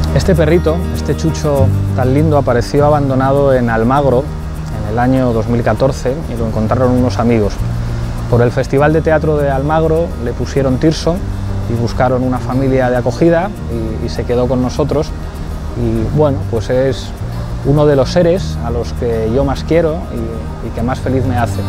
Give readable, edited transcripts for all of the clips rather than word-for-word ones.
Este perrito, este chucho tan lindo, apareció abandonado en Almagro en el año 2014 y lo encontraron unos amigos. Por el Festival de Teatro de Almagro le pusieron Tirso y buscaron una familia de acogida y se quedó con nosotros. Y bueno, pues es uno de los seres a los que yo más quiero y que más feliz me hace.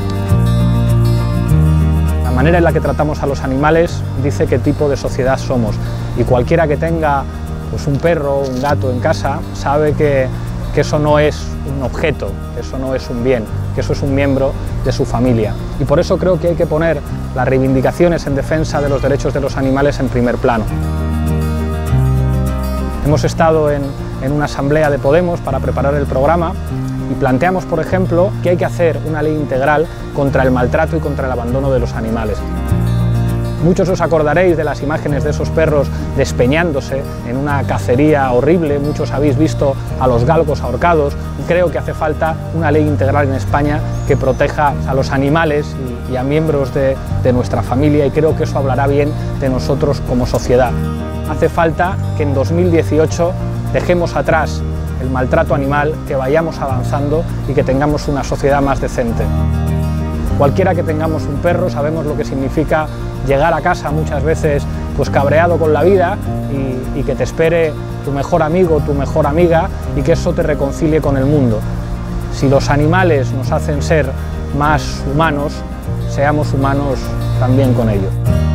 La manera en la que tratamos a los animales dice qué tipo de sociedad somos, y cualquiera que tenga pues un perro o un gato en casa sabe que eso no es un objeto, que eso no es un bien, que eso es un miembro de su familia. Y por eso creo que hay que poner las reivindicaciones en defensa de los derechos de los animales en primer plano. Hemos estado en una asamblea de Podemos para preparar el programa y planteamos, por ejemplo, que hay que hacer una ley integral contra el maltrato y contra el abandono de los animales. Muchos os acordaréis de las imágenes de esos perros despeñándose en una cacería horrible, muchos habéis visto a los galgos ahorcados. Creo que hace falta una ley integral en España que proteja a los animales y a miembros de nuestra familia, y creo que eso hablará bien de nosotros como sociedad. Hace falta que en 2018 dejemos atrás el maltrato animal, que vayamos avanzando y que tengamos una sociedad más decente. Cualquiera que tengamos un perro sabemos lo que significa llegar a casa muchas veces pues cabreado con la vida y que te espere tu mejor amigo, tu mejor amiga, y que eso te reconcilie con el mundo. Si los animales nos hacen ser más humanos, seamos humanos también con ellos.